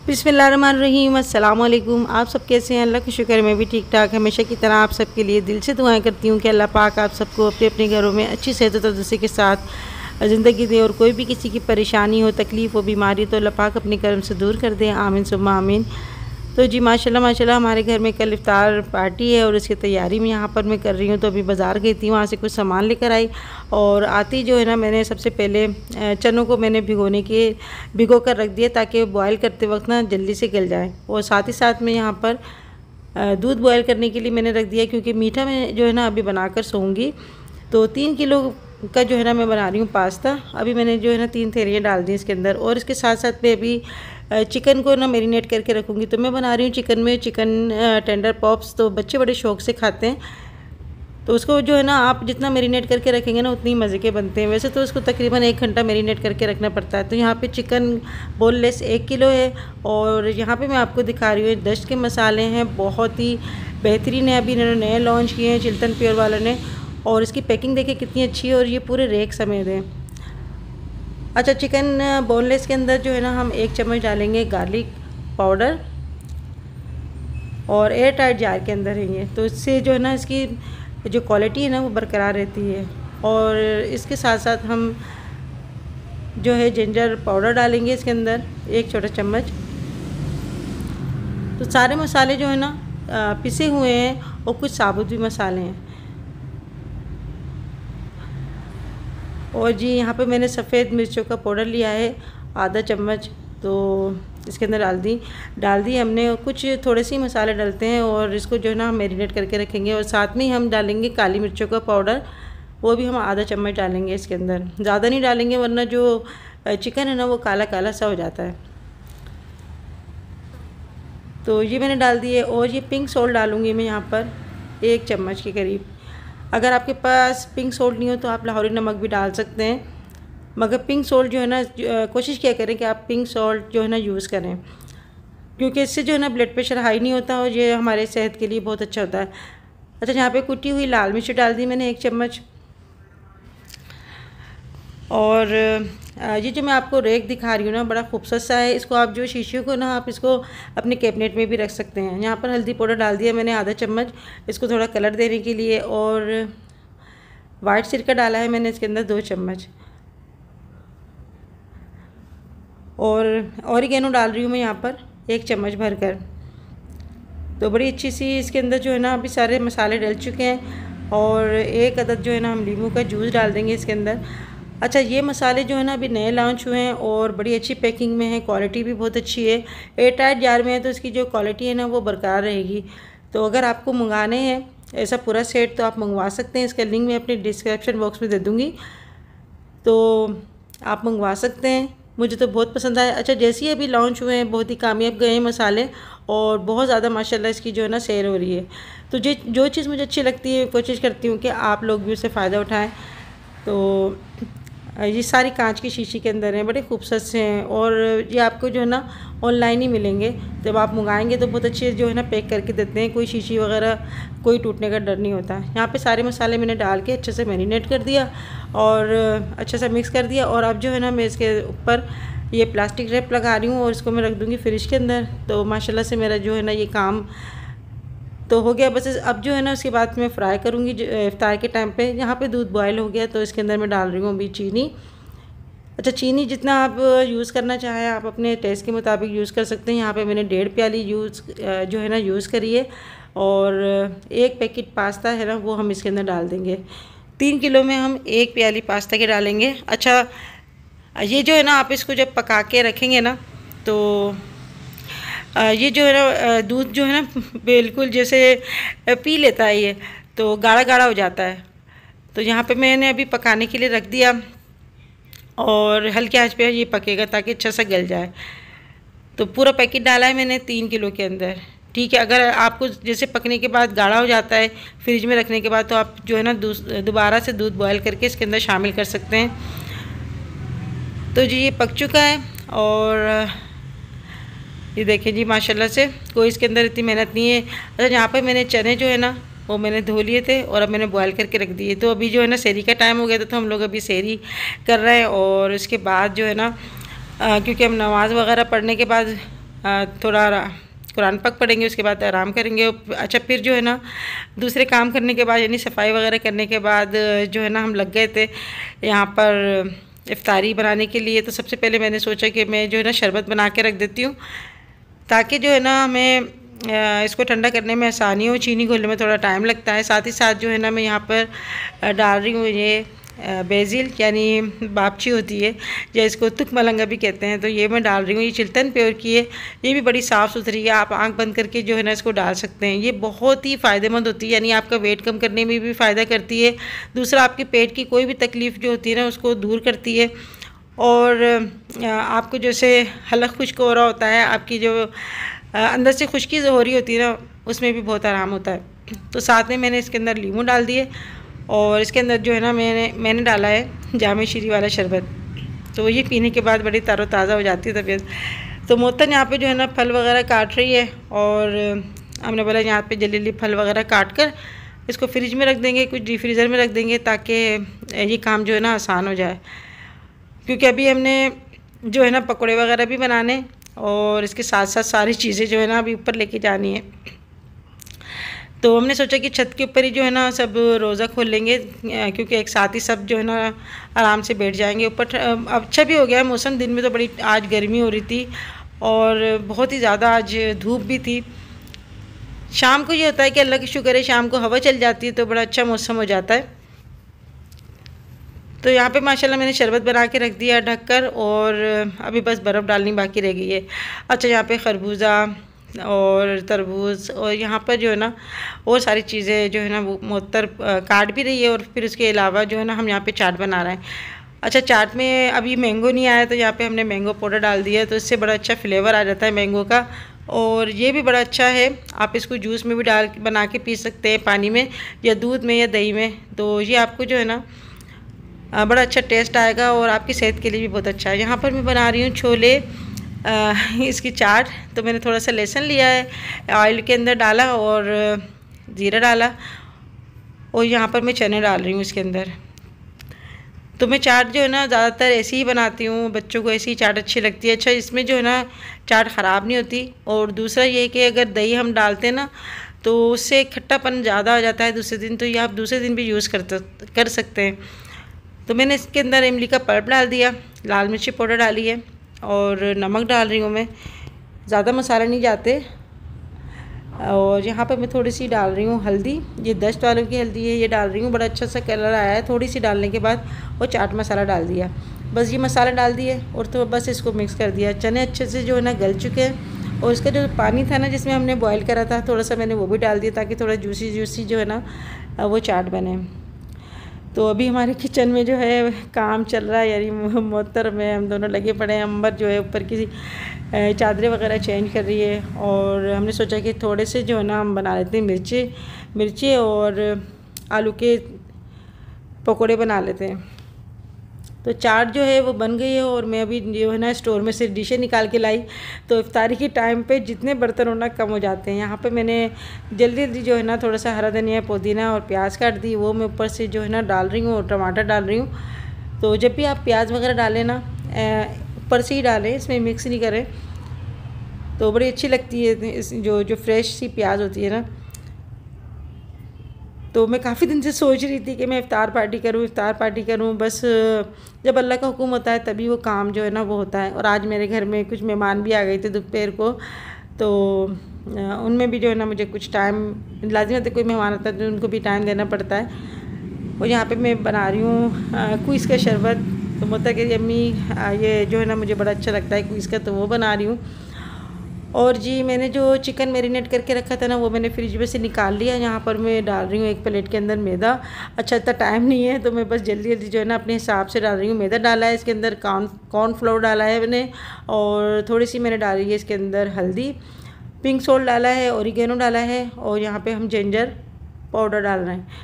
बिस्मिल्लाहिर्रहमानिर्रहीम, अस्सलाम वालेकुम। आप सब कैसे हैं? अल्लाह का शुक्र मैं भी ठीक ठाक। हमेशा की तरह आप सबके लिए दिल से दुआएं करती हूँ कि अल्लाह पाक आप सबको अपने अपने घरों में अच्छी सेहत और तंदुरुस्ती के साथ ज़िंदगी दे, और कोई भी किसी की परेशानी हो, तकलीफ़ हो, बीमारी तो अल्लाह पाक अपने कर्म से दूर कर दे। आमीन सुम्मा आमीन। तो जी माशाल्लाह माशाल्लाह हमारे घर में कल इफ्तार पार्टी है और उसकी तैयारी में यहाँ पर मैं कर रही हूँ। तो अभी बाज़ार गई थी, वहाँ से कुछ सामान लेकर आई और आती जो है ना, मैंने सबसे पहले चनों को मैंने भिगो कर रख दिया ताकि बॉयल करते वक्त ना जल्दी से गल जाए। और साथ ही साथ में यहाँ पर दूध बॉयल करने के लिए मैंने रख दिया, क्योंकि मीठा मैं जो है ना अभी बनाकर सोऊंगी। तो 3 किलो का जो है ना मैं बना रही हूँ पास्ता। अभी मैंने जो है ना 3 थेलियाँ डाल दी इसके अंदर, और इसके साथ साथ में अभी चिकन को ना मैरिनेट करके रखूँगी। तो मैं बना रही हूँ चिकन टेंडर पॉप्स। तो बच्चे बड़े शौक़ से खाते हैं, तो उसको जो है ना आप जितना मैरिनेट करके रखेंगे ना उतनी मज़े के बनते हैं। वैसे तो उसको तकरीबन 1 घंटा मैरिनेट करके रखना पड़ता है। तो यहाँ पे चिकन बोनलेस 1 किलो है, और यहाँ पे मैं आपको दिखा रही हूँ दश्त के मसाले हैं, बहुत ही बेहतरीन है। अभी इन्होंने नए लॉन्च किए हैं चिल्तन प्योर वालों ने, और इसकी पैकिंग देखिए कितनी अच्छी है, और ये पूरे रेक समेत है। अच्छा, चिकन बोनलेस के अंदर जो है ना हम 1 चम्मच डालेंगे गार्लिक पाउडर, और एयर टाइट जार के अंदर है ये। तो इससे जो है ना इसकी जो क्वालिटी है ना वो बरकरार रहती है। और इसके साथ साथ हम जो है जिंजर पाउडर डालेंगे इसके अंदर 1 छोटा चम्मच। तो सारे मसाले जो है ना पिसे हुए हैं, और कुछ साबुत भी मसाले हैं। और जी यहाँ पे मैंने सफ़ेद मिर्चों का पाउडर लिया है आधा चम्मच, तो इसके अंदर डाल दी हमने। और कुछ थोड़े से मसाले डालते हैं, और इसको जो है ना हम मैरिनेट करके रखेंगे। और साथ में ही हम डालेंगे काली मिर्चों का पाउडर, वो भी हम आधा चम्मच डालेंगे इसके अंदर। ज़्यादा नहीं डालेंगे वरना जो चिकन है ना वो काला काला सा हो जाता है। तो ये मैंने डाल दिए, और ये पिंक सॉल्ट डालूँगी मैं यहाँ पर 1 चम्मच के करीब। अगर आपके पास पिंक सॉल्ट नहीं हो तो आप लाहौरी नमक भी डाल सकते हैं, मगर पिंक सॉल्ट जो है ना कोशिश किया करें कि आप पिंक सॉल्ट जो है ना यूज़ करें, क्योंकि इससे जो है ना ब्लड प्रेशर हाई नहीं होता, और ये हमारे सेहत के लिए बहुत अच्छा होता है। अच्छा, यहाँ पे कुटी हुई लाल मिर्च डाल दी मैंने 1 चम्मच। और ये जो मैं आपको रेक दिखा रही हूँ ना बड़ा खूबसूरत सा है। इसको आप जो शीशे को ना आप इसको अपने कैबिनेट में भी रख सकते हैं। यहाँ पर हल्दी पाउडर डाल दिया मैंने आधा चम्मच, इसको थोड़ा कलर देने के लिए। और वाइट सिरका डाला है मैंने इसके अंदर 2 चम्मच। और ऑरिगेनो डाल रही हूँ मैं यहाँ पर 1 चम्मच भरकर। तो बड़ी अच्छी सी इसके अंदर जो है ना अभी सारे मसाले डल चुके हैं, और 1 अदद जो है ना हम नींबू का जूस डाल देंगे इसके अंदर। अच्छा, ये मसाले जो है ना अभी नए लॉन्च हुए हैं और बड़ी अच्छी पैकिंग में है, क्वालिटी भी बहुत अच्छी है। एयर टाइट जार में है तो इसकी जो क्वालिटी है ना वो बरकरार रहेगी। तो अगर आपको मंगाने हैं ऐसा पूरा सेट तो आप मंगवा सकते हैं। इसका लिंक मैं अपने डिस्क्रिप्शन बॉक्स में दे दूँगी, तो आप मंगवा सकते हैं। मुझे तो बहुत पसंद आया। अच्छा, जैसे ही अभी लॉन्च हुए हैं बहुत ही कामयाब गए हैं मसाले, और बहुत ज़्यादा माशाल्लाह इसकी जो है ना सेल हो रही है। तो जो चीज़ मुझे अच्छी लगती है कोशिश करती हूँ कि आप लोग भी उससे फ़ायदा उठाएँ। तो ये सारी कांच की शीशी के अंदर हैं, बड़े खूबसूरत से हैं, और ये आपको जो है ना ऑनलाइन ही मिलेंगे। जब आप मंगाएंगे तो बहुत अच्छे जो है ना पैक करके देते हैं, कोई शीशी वगैरह कोई टूटने का डर नहीं होता। यहाँ पे सारे मसाले मैंने डाल के अच्छे से मैरिनेट कर दिया और अच्छे से मिक्स कर दिया। और अब जो है ना मैं इसके ऊपर ये प्लास्टिक रैप लगा रही हूँ, और इसको मैं रख दूँगी फ्रिज के अंदर। तो माशाल्लाह से मेरा जो है ना ये काम तो हो गया। बस अब जो है ना उसके बाद मैं फ्राई करूँगी इफ्तार के टाइम पे। यहाँ पे दूध बॉयल हो गया तो इसके अंदर मैं डाल रही हूँ अभी चीनी। अच्छा, चीनी जितना आप यूज़ करना चाहें आप अपने टेस्ट के मुताबिक यूज़ कर सकते हैं। यहाँ पे मैंने 1.5 प्याली जो है ना यूज़ करी है, और 1 पैकेट पास्ता है ना वो हम इसके अंदर डाल देंगे। 3 किलो में हम 1 प्याली पास्ता के डालेंगे। अच्छा, ये जो है ना आप इसको जब पका के रखेंगे ना तो ये जो है ना दूध जो है ना बिल्कुल जैसे पी लेता है, ये तो गाढ़ा गाढ़ा हो जाता है। तो यहाँ पे मैंने अभी पकाने के लिए रख दिया, और हल्के आंच पे ये पकेगा ताकि अच्छा सा गल जाए। तो पूरा पैकेट डाला है मैंने 3 किलो के अंदर, ठीक है। अगर आपको जैसे पकने के बाद गाढ़ा हो जाता है फ्रिज में रखने के बाद, तो आप जो है ना दोबारा से दूध बॉयल करके इसके अंदर शामिल कर सकते हैं। तो जी ये पक चुका है, और ये देखिए जी माशाल्लाह से कोई इसके अंदर इतनी मेहनत नहीं है। अच्छा, यहाँ पर मैंने चने जो है ना वो मैंने धो लिए थे और अब मैंने बॉयल करके रख दिए। तो अभी जो है ना सहरी का टाइम हो गया था, तो हम लोग अभी सहरी कर रहे हैं। और उसके बाद जो है ना क्योंकि हम नमाज़ वगैरह पढ़ने के बाद थोड़ा कुरान पाक पढ़ेंगे, उसके बाद आराम करेंगे। अच्छा फिर जो है ना दूसरे काम करने के बाद यानी सफाई वगैरह करने के बाद जो है ना हम लग गए थे यहाँ पर इफ्तारी बनाने के लिए। तो सबसे पहले मैंने सोचा कि मैं जो है ना शरबत बना के रख देती हूँ ताकि जो है ना हमें इसको ठंडा करने में आसानी हो। चीनी घोलने में थोड़ा टाइम लगता है। साथ ही साथ जो है ना मैं यहाँ पर डाल रही हूँ ये बेजिल यानी बापची होती है या इसको तुक मलंगा भी कहते हैं, तो ये मैं डाल रही हूँ। ये चिल्तन प्योर की है, ये भी बड़ी साफ़ सुथरी है। आप आंख बंद करके जो है ना इसको डाल सकते हैं। ये बहुत ही फ़ायदेमंद होती है, यानी आपका वेट कम करने में भी फ़ायदा करती है। दूसरा आपके पेट की कोई भी तकलीफ़ जो होती है ना उसको दूर करती है। और आपको जैसे हलक खुश्क हो रहा होता है, आपकी जो अंदर से खुश्की हो रही होती है ना उसमें भी बहुत आराम होता है। तो साथ में मैंने इसके अंदर लीमू डाल दिए और इसके अंदर जो है ना मैंने डाला है जामे शीरी वाला शरबत। तो ये पीने के बाद बड़ी तरोताज़ा हो जाती है तबीयत। तो मोहतन यहाँ पे जो है ना फल वगैरह काट रही है और हमने बोला यहाँ पे जल्दी जल्दी फल वगैरह काट कर इसको फ्रिज में रख देंगे, कुछ डीप फ्रीज़र में रख देंगे ताकि ये काम जो है ना आसान हो जाए। क्योंकि अभी हमने जो है ना पकौड़े वगैरह भी बनाने और इसके साथ साथ सारी चीज़ें जो है ना अभी ऊपर लेके जानी है। तो हमने सोचा कि छत के ऊपर ही जो है ना सब रोज़ा खोल लेंगे, क्योंकि एक साथ ही सब जो है ना आराम से बैठ जाएंगे ऊपर। अच्छा भी हो गया है मौसम, दिन में तो बड़ी आज गर्मी हो रही थी और बहुत ही ज़्यादा आज धूप भी थी। शाम को ये होता है कि अल्लाह की शुक्र है शाम को हवा चल जाती है तो बड़ा अच्छा मौसम हो जाता है। तो यहाँ पे माशाल्लाह मैंने शरबत बना के रख दिया ढककर और अभी बस बर्फ़ डालनी बाकी रह गई है। अच्छा यहाँ पे खरबूजा और तरबूज और यहाँ पर जो है ना और सारी चीज़ें जो है ना वो मोहतर काट भी रही है। और फिर उसके अलावा जो है ना हम यहाँ पे चाट बना रहे हैं। अच्छा चाट में अभी मैंगो नहीं आया तो यहाँ पे हमने मैंगो पाउडर डाल दिया, तो इससे बड़ा अच्छा फ्लेवर आ जाता है मैंगो का। और ये भी बड़ा अच्छा है, आप इसको जूस में भी डाल बना के पी सकते हैं, पानी में या दूध में या दही में। तो ये आपको जो है ना बड़ा अच्छा टेस्ट आएगा और आपकी सेहत के लिए भी बहुत अच्छा है। यहाँ पर मैं बना रही हूँ छोले इसकी चाट। तो मैंने थोड़ा सा लहसुन लिया है, ऑयल के अंदर डाला और ज़ीरा डाला और यहाँ पर मैं चने डाल रही हूँ इसके अंदर। तो मैं चाट जो है ना ज़्यादातर ऐसी ही बनाती हूँ, बच्चों को ऐसी ही चाट अच्छी लगती है। अच्छा इसमें जो है ना चाट ख़राब नहीं होती। और दूसरा ये है कि अगर दही हम डालते हैं ना तो उससे खट्टापन ज़्यादा हो जाता है दूसरे दिन, तो ये आप दूसरे दिन भी यूज़ कर सकते हैं। तो मैंने इसके अंदर इमली का पल्प डाल दिया, लाल मिर्ची पाउडर डाली है और नमक डाल रही हूँ मैं, ज़्यादा मसाला नहीं जाते। और यहाँ पर मैं थोड़ी सी डाल रही हूँ हल्दी, ये दस्त वालों की हल्दी है, ये डाल रही हूँ। बड़ा अच्छा सा कलर आया है थोड़ी सी डालने के बाद। और चाट मसाला डाल दिया, बस ये मसाला डाल दिए और तो बस इसको मिक्स कर दिया। चने अच्छे से जो है ना गल चुके हैं और इसका जो पानी था ना जिसमें हमने बॉयल करा था थोड़ा सा मैंने वो भी डाल दिया ताकि थोड़ा जूसी जूसी जो है ना वो चाट बने। तो अभी हमारे किचन में जो है काम चल रहा है, यानी मोहतर में हम दोनों लगे पड़े हैं। अंबर जो है ऊपर की चादरें वगैरह चेंज कर रही है और हमने सोचा कि थोड़े से जो है ना हम बना लेते हैं मिर्ची और आलू के पकोड़े बना लेते हैं। तो चाट जो है वो बन गई है और मैं अभी जो है ना स्टोर में से डिशें निकाल के लाई। तो इफ्तारी के टाइम पे जितने बर्तन होना कम हो जाते हैं। यहाँ पे मैंने जल्दी जल्दी जो है ना थोड़ा सा हरा धनिया पुदीना और प्याज काट दी, वो मैं ऊपर से जो है ना डाल रही हूँ और टमाटर डाल रही हूँ। तो जब भी आप प्याज वगैरह डालें ना ऊपर से ही डालें, इसमें मिक्स नहीं करें, तो बड़ी अच्छी लगती है जो फ्रेश सी प्याज होती है ना। तो मैं काफ़ी दिन से सोच रही थी कि मैं इफ़्तार पार्टी करूँ, बस जब अल्लाह का हुक्म होता है तभी वो काम जो है ना वो होता है। और आज मेरे घर में कुछ मेहमान भी आ गए थे दोपहर को, तो उनमें भी जो है ना मुझे कुछ टाइम लाजिम है, कोई मेहमान आता है तो उनको भी टाइम देना पड़ता है। और यहाँ पे मैं बना रही हूँ कुइस का शरबत। तो मतलब कि अम्मी ये जो है ना मुझे बड़ा अच्छा लगता है कुइस का, तो वो बना रही हूँ। और जी मैंने जो चिकन मैरिनेट करके रखा था ना वो मैंने फ्रिज में से निकाल लिया। यहाँ पर मैं डाल रही हूँ एक प्लेट के अंदर मैदा। अच्छा इतना टाइम नहीं है तो मैं बस जल्दी जल्दी जो है ना अपने हिसाब से डाल रही हूँ। मैदा डाला है इसके अंदर, कॉर्नफ्लोर डाला है मैंने और थोड़ी सी मैंने डाली है इसके अंदर हल्दी, पिंक सॉल्ट डाला है, ओरिगेनो डाला है और यहाँ पर हम जिंजर पाउडर डाल रहे हैं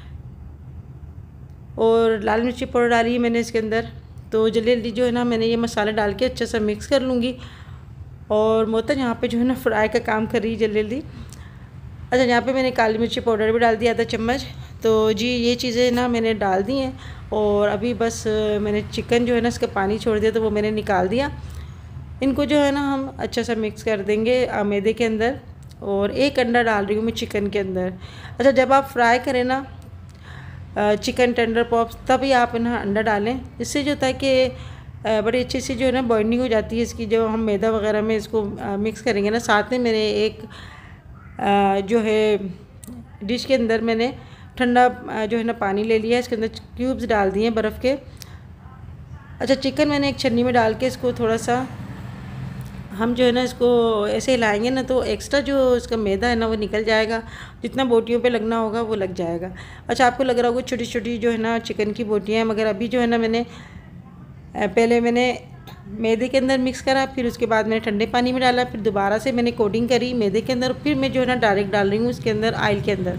और लाल मिर्ची पाउडर डाली है मैंने इसके अंदर। तो जल्दी जल्दी जो है ना मैंने ये मसाला डाल के अच्छा सा मिक्स कर लूँगी। और मोहतर यहाँ पे जो है ना फ्राई का काम कर रही है जल्दी जल्दी। अच्छा यहाँ पे मैंने काली मिर्ची पाउडर भी डाल दिया आधा चम्मच। तो जी ये चीज़ें ना मैंने डाल दी हैं और अभी बस मैंने चिकन जो है ना इसका पानी छोड़ दिया तो वो मैंने निकाल दिया। इनको जो है ना हम अच्छा सा मिक्स कर देंगे मैदे के अंदर, और एक अंडा डाल रही हूँ मैं चिकन के अंदर। अच्छा, जब आप फ्राई करें ना चिकन टेंडर पॉप्स, तभी आप ना अंडा डालें। इससे जो होता है कि बड़ी अच्छी सी जो है ना बॉइंडिंग हो जाती है इसकी, जो हम मैदा वगैरह में इसको मिक्स करेंगे ना। साथ में मेरे एक जो है डिश के अंदर मैंने ठंडा जो है ना पानी ले लिया है, इसके अंदर क्यूब्स डाल दिए हैं बर्फ़ के। अच्छा, चिकन मैंने एक छन्नी में डाल के इसको थोड़ा सा हम जो है ना इसको ऐसे हिलाएंगे ना, तो एक्स्ट्रा जो इसका मैदा है ना वो निकल जाएगा, जितना बोटियों पे लगना होगा वो लग जाएगा। अच्छा, आपको लग रहा होगा छोटी छोटी जो है ना चिकन की बोटियाँ हैं, मगर अभी जो है ना पहले मैंने मैदे के अंदर मिक्स करा, फिर उसके बाद मैंने ठंडे पानी में डाला, फिर दोबारा से मैंने कोटिंग करी मैदे के अंदर, फिर मैं जो है ना डायरेक्ट डाल रही हूँ उसके अंदर ऑयल के अंदर।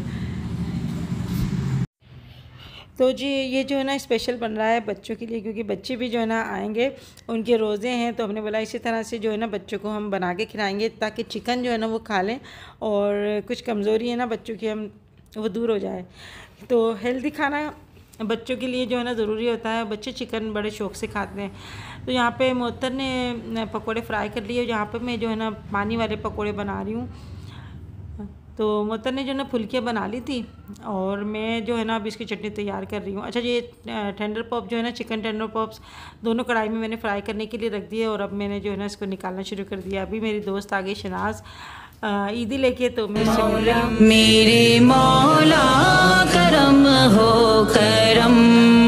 तो जी ये जो है ना स्पेशल बन रहा है बच्चों के लिए, क्योंकि बच्चे भी जो है ना आएंगे, उनके रोज़े हैं, तो हमने बोला इसी तरह से जो है ना बच्चों को हम बना के खिलाएंगे, ताकि चिकन जो है ना वो खा लें और कुछ कमज़ोरी है ना बच्चों की हम वो दूर हो जाए। तो हेल्दी खाना बच्चों के लिए जो है ना ज़रूरी होता है, बच्चे चिकन बड़े शौक़ से खाते हैं। तो यहाँ पे मोहतर ने पकोड़े फ्राई कर लिए, जहाँ पे मैं जो है ना पानी वाले पकोड़े बना रही हूँ। तो मोहतर ने जो है ना फुल्कियाँ बना ली थी, और मैं जो है ना अब इसकी चटनी तैयार कर रही हूँ। अच्छा, ये टेंडर पॉप जो है ना चिकन टेंडर पॉप्स दोनों कढ़ाई में मैंने फ्राई करने के लिए रख दिए, और अब मैंने जो है ना इसको निकालना शुरू कर दिया। अभी मेरी दोस्त आ गई शनाज ईदी लेके, तो मैं इससे मिल रही हूँ। मेरे मौला करम हो करम,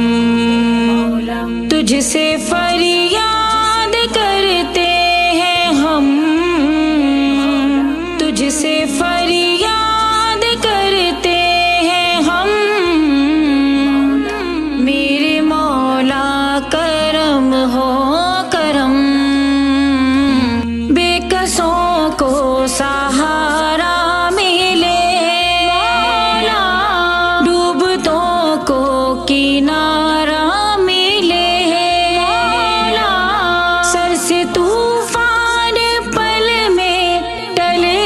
तुझसे फरियाद करते हैं हम, तुझसे फरियाद करते हैं हम। मेरे मौला करम हो करम, बेकसों को सहारा मिले मौला, डूबतों को किनारा मिले मौला, सर से तूफान पल में टले,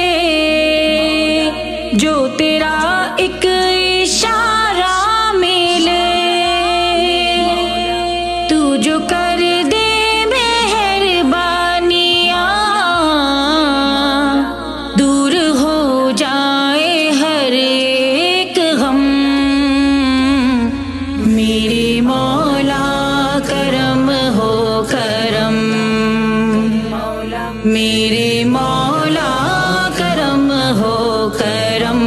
जो तेरा एक इशारा मिले, तू जो कर दे मेहरबानियाँ, दूर हो जाए हर एक गम। मेरे मौला करम हो करम, मेरे मौला करम हो करम।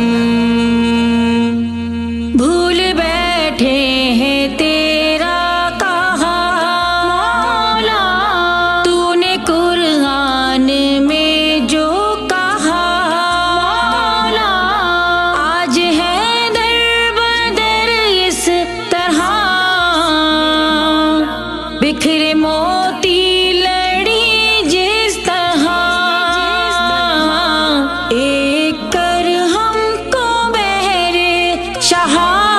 भूल बैठे हैं तेरा कहा मौला, तूने कुरान में जो कहा मौला, आज है दर बदर इस तरह, बिखरे मोती लड़ी जिस तरह, एक कर हमको बहरे शाह।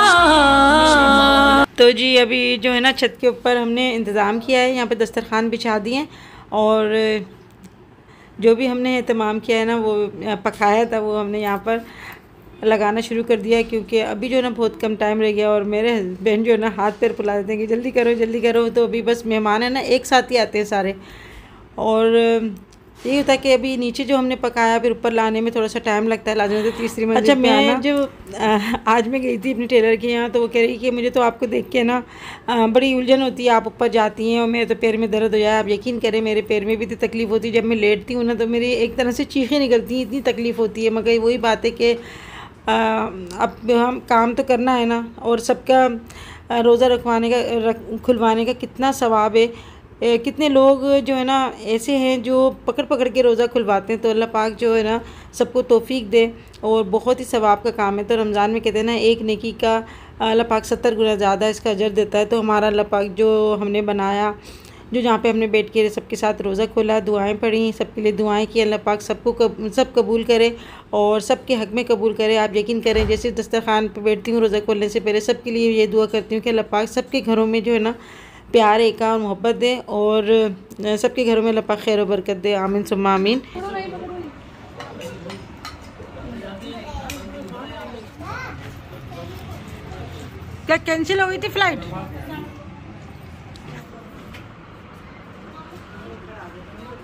तो जी अभी जो है ना छत के ऊपर हमने इंतज़ाम किया है, यहाँ पे दस्तरखान बिछा दिए, और जो भी हमने एहतमाम किया है ना वो पकाया था वो हमने यहाँ पर लगाना शुरू कर दिया, क्योंकि अभी जो है ना बहुत कम टाइम रह गया, और मेरे हस्बैंड जो है ना हाथ पैर फुला देते हैं कि जल्दी करो जल्दी करो। तो अभी बस मेहमान है ना एक साथ ही आते हैं सारे, और यही होता है कि अभी नीचे जो हमने पकाया फिर ऊपर लाने में थोड़ा सा टाइम लगता है, लाजमी तो तीसरी मंजिल। अच्छा, मैं जो आज मैं गई थी अपने टेलर के यहाँ, तो वो कह रही कि मुझे तो आपको देख के ना बड़ी उलझन होती है, आप ऊपर जाती हैं और मेरे तो पैर में दर्द हो जाए। आप यकीन करें मेरे पैर में भी इतनी तकलीफ़ होती है, जब मैं लेटती हूँ ना तो मेरी एक तरह से चीखें निकलती हैं, इतनी तकलीफ़ होती है। मगर वही बात है कि अब हम काम तो करना है ना, और सबका रोज़ा रखवाने का खुलवाने का कितना सवाब है। कितने लोग जो है ना ऐसे हैं जो पकड़ पकड़ के रोज़ा खुलवाते हैं। तो अल्लाह पाक जो है ना सबको तौफीक दे, और बहुत ही सवाब का काम है। तो रमज़ान में कहते हैं ना एक नेकी का अल्लाह पाक 70 गुना ज़्यादा इसका अजर देता है। तो हमारा अल्लाह पाक जो हमने बनाया, जो जहाँ पे हमने बैठ के सबके साथ रोज़ा खोला, दुआएं पढ़ी, सबके लिए दुआएं की, अल्लाह पाक सब कबूल करे और सबके हक़ में कबूल करे। आप यकीन करें जैसे दस्तरखान पे बैठती हूँ रोज़ा खोलने से पहले सबके लिए ये दुआ करती हूँ कि अल्लाह पाक सबके घरों में जो है ना प्यार एका और मोहब्बत दे, और सबके घरों में अल्लाह पाक खैर और बरकत दे। आमीन सुम्मा आमीन। क्या कैंसिल हो गई थी फ्लाइट?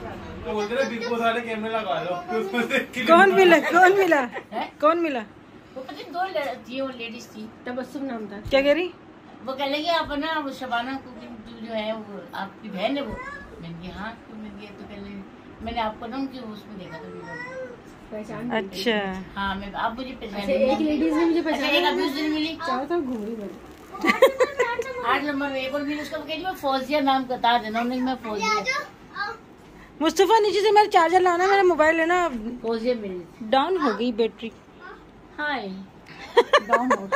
कौन मिला कौन मिला कौन मिला? वो पता नहीं 2 थी, वो लेडीज थी। तबस्सुम नाम था। क्या कह रही? वो कह लगी आप ना वो शबाना को जो है वो आपकी बहन है वो। मैंने कहा हाँ, तो मैंने तो कह लगी मैंने आपको ना उनकी उसमें देखा था पहचान। अच्छा हाँ मैं आप मुझे पहचान। एक लेडीज ने मुझे पहचाना, एक अभी उस दिन मिली चारों तरफ घूम रही 8 नंबर में। एक और मिली, उसका कह मैं फौजिया नाम बता देना उन्हें, मैं फौजिया। मुस्तफा नीचे से मेरा चार्जर लाना, मेरा मोबाइल है ना फौजिया मिली। डाउन हो गई बैटरी। हाय डाउन हो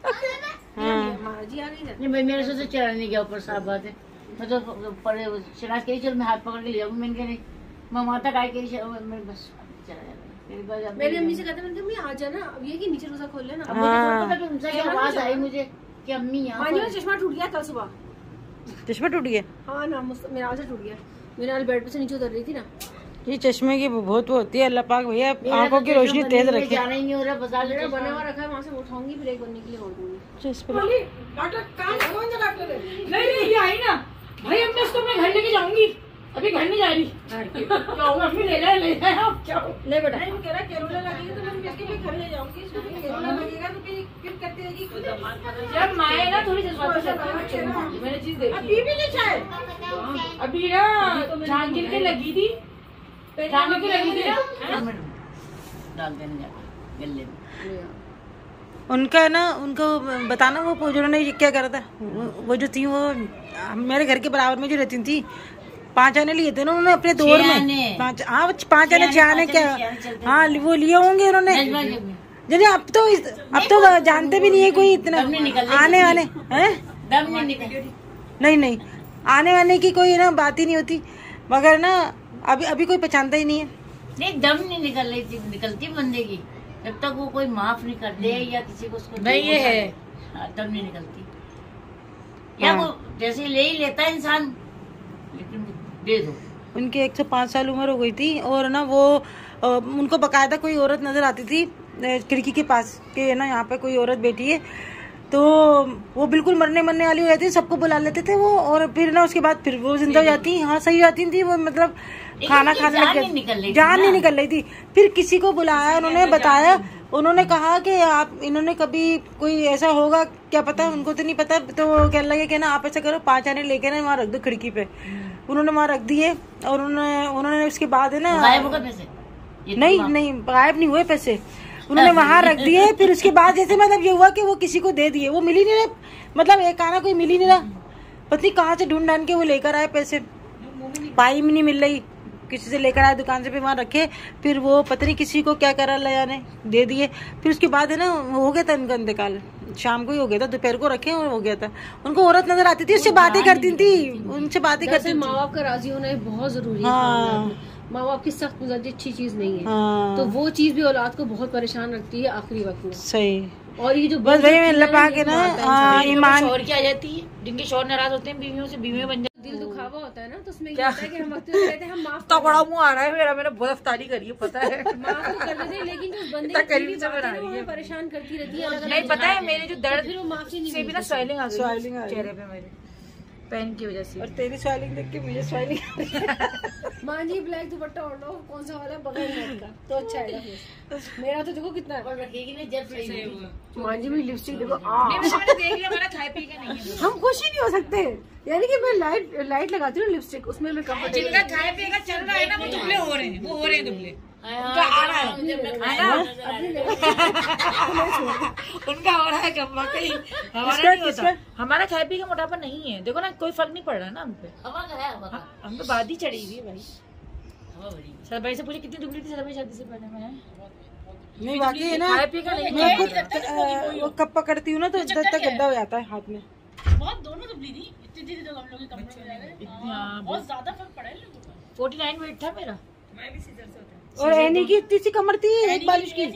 नहीं भाई, मेरे से चढ़ा नहीं गया ऊपर, साफ बात है। मैं तो पड़े शनाज के चल मैं हाथ पकड़ के लिया, मैंने कहा नहीं मैं माता गाय के मेरे बस चला जाता। मेरी अम्मी से कहते मैंने आ जाना, अब ये कि नीचे रोजा खोल लेना। अब मुझे पता उनसे आवाज आई मुझे कि अम्मी यहाँ मेरा चश्मा टूट गया कल सुबह। चश्मा टूट गया? हाँ ना, मेरा आवाज टूट गया। मेरे वाले बेड पे से नीचे उतर रही थी ना। ये चश्मे की बहुत वो होती है, अल्लाह पाक भैया आंखों की रोशनी तेज रखे। जाना ही नहीं हो रहा, बाजार मेरा बना हुआ रखा है, वहाँ से उठाऊंगी फिर एक बनने के लिए और दूंगी। डॉक्टर कौन सा डॉक्टर है? नहीं ये आई ना भाई, अब मैं इसको अपने घर लेके जाऊंगी, अभी घर नहीं जा रही। क्या होगा अभी ले जाए आप क्या ले बेटा, नहीं कह रहा केरोला लगेगा तो मैं इसके लिए घर ले जाऊंगी, इसको केरोला लगेगा तो फिर करती रहेगी। जब माए ना थोड़ी मैंने चीज देखी अभी भी नहीं चाहे, अभी ना झांकिर के लगी थी, झांकिर के लगी थी ना, डाल देने गले में। उनका ना उनको बताना वो जिन्होंने क्या करा था, वो जो थी वो मेरे घर के बराबर में जो रहती थी, 5 आने लिए थे ना उन्होंने अपने दौर में। 5 आने 6 आने क्या, हाँ वो लिए होंगे उन्होंने। जैसे अब तो जानते भी नहीं है कोई इतना आने आने हैं, नहीं आने वाने की कोई ना बात ही नहीं होती, मगर ना अभी कोई पहचानता ही नहीं है। नहीं दम नहीं निकलती बंदे की जब तक वो कोई माफ नहीं कर दे या किसी को उसको नहीं ये है दम नहीं निकलती। या वो जैसे ले ही लेता है इंसान, लेकिन दे दो। उनकी 105 साल उम्र हो गई थी और ना वो उनको बकायदा कोई औरत नजर आती थी खिड़की के पास कि ना यहाँ पे कोई औरत बैठी है, तो वो बिल्कुल मरने वाली हो जाती थी, सबको बुला लेते थे वो, और फिर ना उसके बाद फिर वो जिंदा हो जाती। हाँ सही जाती थी वो, मतलब खाना खाने लग गया, जान नहीं निकल रही थी। फिर किसी को बुलाया, उन्होंने बताया, उन्होंने कहा कि आप इन्होंने कभी कोई ऐसा होगा क्या पता, उनको तो नहीं पता। तो कहने लगे कि ना आप ऐसा करो 5 आने लेके ना वहाँ रख दो खिड़की पे। उन्होंने वहाँ रख दिए और उन्होंने उसके बाद है ना नहीं गायब नहीं हुए पैसे, उन्होंने वहाँ रख दिए। फिर उसके बाद जैसे मतलब ये हुआ कि वो किसी को दे दिए, वो मिल ही नहीं रहे, मतलब एक आना कोई मिल ही नहीं रहा, पता नहीं कहाँ से ढूंढ के वो लेकर आए पैसे, पाई भी नहीं मिल रही, किसी से लेकर आए दुकान से, फिर वहाँ रखे, फिर वो पता नहीं किसी को क्या करा ले जाने दे दिए। फिर उसके बाद है ना हो गया था उनका इंतकाल, शाम को ही हो गया था, दोपहर को रखे और हो गया था। उनको औरत नजर आती थी, उससे बातें करती थी, उनसे बातें करती थी। माँ बाप का राजी होना बहुत जरूरी है। माँ बाप की सख्त गुजारिश अच्छी चीज नहीं है। तो वो चीज भी औलाद को बहुत परेशान रखती है आखिरी वक्त में। सही। और ये जो बस वही अल्लाह पाक है ना, ईमान शौहर की आ जाती है, जिनके शौहर नाराज होते हैं बीवियों से, बीवियां बन जाती दिल दुखावा होता है ना, तो उसमें क्या होता है कि हम वक्त कहते हैं हम माफ तो बड़ा मुंह आ रहा है मेरा, मैंने बहुत अफ्तारी करी है पता है, माफ तो कर देते हैं, लेकिन जो बंदे करीब से बना रही है, परेशान करती रहती है। नहीं पता है मेरे जो दर्द फिर वो माफी से भी ना स्वेलिंग आ गई चेहरे पे मेरे पेन की वजह से। और तेरी स्वेलिंग देख के मुझे स्वेलिंग आ रही है। मां जी ब्लैक दुपट्टा ओढ़ लो, कौन सा वाला बगल में का तो अच्छा है। मेरा तो देखो कितना है, रखेगी ना जब सही होगा। मां जी भी लिपस्टिक देखो, मैंने देख लिया, मैंने खाए पी के नहीं है, हम खुश ही नहीं हो सकते। यानी कि मैं लाइट लगाती हूँ लिपस्टिक, उसमें मैं कंफर्टेबल। जिनका खाए पी का चल रहा है ना वो दुबले हो रहे हैं, वो हो रहे हैं दुबले, उनका आ रहा है, उनका हो रहा है कम वाकई, हमारा नहीं होता। हमारा खाए पी का मोटापा नहीं है, देखो ना कोई फर्क नहीं पड़ रहा ना हम पे, हवा का है, हवा का। हम तो बात ही चढ़ी हुई है भाई। हवा बड़ी सर भाई से पूछे कितनी दुबली थी सर भाई शादी से पहले में? नहीं बाकी है ना, खाए पी का नहीं, मैं खुद वो कप पकड़ती हूँ ना तो इधर तक गड्ढा हो जाता है हाथ में। बहुत दोनों दुबली थी, इतनी थी तो हम लोग बहुत ज्यादा फर्क पड़ा है लोगों का। 49 वेट था मेरा, मैं भी सीजर से होता। और एनी की इतनी सी कमर थी, एक बालिश की।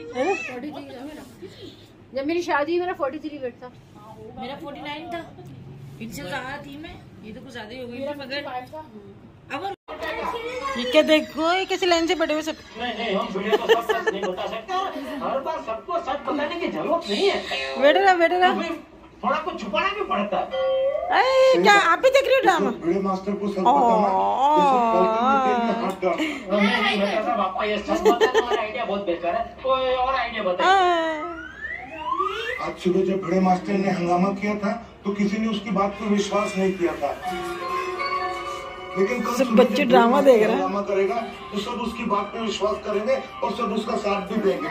जब मेरी शादी मेरा 43 वेट था, मेरा 49 था, इनसे ज्यादा थी मैं, ये तो कुछ ज्यादा ही हो गई थी। मगर अब ये क्या देखो, ये कैसे लाइन से बैठे हुए सब। नहीं हम वीडियो को सब सच नहीं बता सकते, हर बार सबको सच बताने की जरूरत नहीं है। बैठे रहा थोड़ा कुछ छुपाना भी पड़ता है। क्या आप भी देख रही हो ड्रामा? बड़े मास्टर को सब पता है, का। नहीं बेटा साहब, आपका ये सब बताना आइडिया बहुत बेकार है, कोई और आइडिया बताइए। आज सुबह जब बड़े मास्टर ने हंगामा किया था तो किसी ने उसकी बात पर विश्वास नहीं किया था, लेकिन कल सब बच्चे ड्रामा देख रहे हैं। हंगामा करेगा तो सब उसकी बात पर विश्वास करेंगे और सब उसका साथ भी देंगे।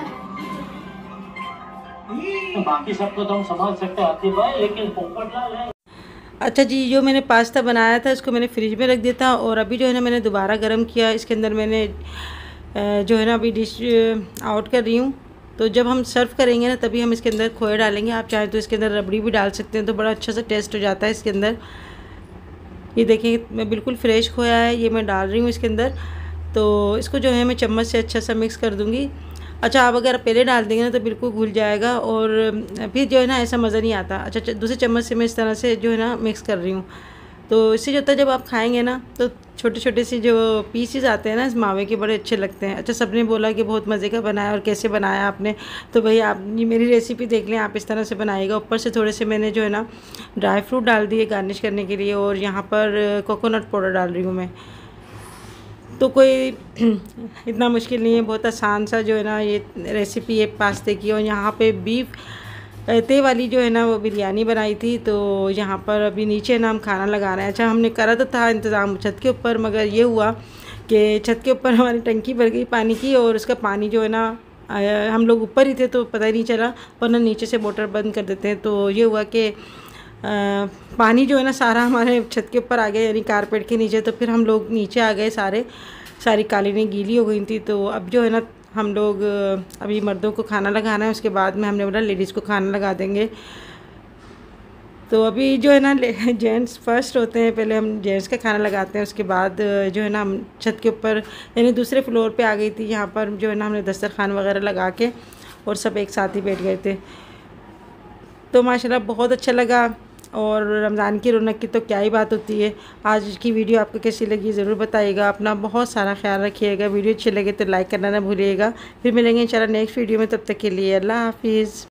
बाकी सबको तो हम समझ सकते हैं आतिफ भाई, लेकिन पोपटलाल है। अच्छा जी, जो मैंने पास्ता बनाया था इसको मैंने फ्रिज में रख दिया था और अभी जो है ना मैंने दोबारा गर्म किया। इसके अंदर मैंने जो है ना अभी डिश आउट कर रही हूँ। तो जब हम सर्व करेंगे ना तभी हम इसके अंदर खोया डालेंगे। आप चाहें तो इसके अंदर रबड़ी भी डाल सकते हैं, तो बड़ा अच्छा सा टेस्ट हो जाता है इसके अंदर। ये देखिए मैं बिल्कुल फ्रेश खोया है, ये मैं डाल रही हूँ इसके अंदर। तो इसको जो है मैं चम्मच से अच्छा सा मिक्स कर दूँगी। अच्छा, आप अगर पहले डाल देंगे ना तो बिल्कुल घुल जाएगा और फिर जो है ना ऐसा मज़ा नहीं आता। अच्छा, दूसरे चम्मच से मैं इस तरह से जो है ना मिक्स कर रही हूँ। तो इससे जो होता है जब आप खाएंगे ना तो छोटे छोटे से जो पीसेस आते हैं ना इस मावे के, बड़े अच्छे लगते हैं। अच्छा, सबने बोला कि बहुत मज़े का बनाया और कैसे बनाया आपने, तो भाई आप मेरी रेसिपी देख लें, आप इस तरह से बनाइएगा। ऊपर से थोड़े से मैंने जो है ना ड्राई फ्रूट डाल दिए गार्निश करने के लिए और यहाँ पर कोकोनट पाउडर डाल रही हूँ मैं। तो कोई इतना मुश्किल नहीं है, बहुत आसान सा जो है ना ये रेसिपी है पास्ते की। और यहाँ पे बीफ ते वाली जो है ना वो बिरयानी बनाई थी। तो यहाँ पर अभी नीचे ना हम खाना लगा रहे हैं। अच्छा, हमने करा तो था इंतज़ाम छत के ऊपर, मगर ये हुआ कि छत के ऊपर हमारी टंकी भर गई पानी की और उसका पानी जो है ना हम लोग ऊपर ही थे तो पता ही नहीं चला, वरना नीचे से मोटर बंद कर देते हैं। तो ये हुआ कि पानी जो है ना सारा हमारे छत के ऊपर आ गया, यानी कारपेट के नीचे। तो फिर हम लोग नीचे आ गए, सारी कालीनें गीली हो गई थी। तो अब जो है ना हम लोग अभी मर्दों को खाना लगाना है, उसके बाद में हमने बोला लेडीज़ को खाना लगा देंगे। तो अभी जो है ना जेंट्स फर्स्ट होते हैं, पहले हम जेंट्स का खाना लगाते हैं, उसके बाद जो है ना हम छत के ऊपर यानी दूसरे फ्लोर पे आ गई थी। यहाँ पर जो है ना हमने दस्तरखान वगैरह लगा के और सब एक साथ ही बैठ गए थे। तो माशाल्लाह बहुत अच्छा लगा। और रमज़ान की रौनक की तो क्या ही बात होती है। आज की वीडियो आपको कैसी लगी ज़रूर बताइएगा। अपना बहुत सारा ख्याल रखिएगा। वीडियो अच्छी लगे तो लाइक करना ना भूलिएगा। फिर मिलेंगे इंशाल्लाह नेक्स्ट वीडियो में, तब तक के लिए अल्लाह हाफिज़।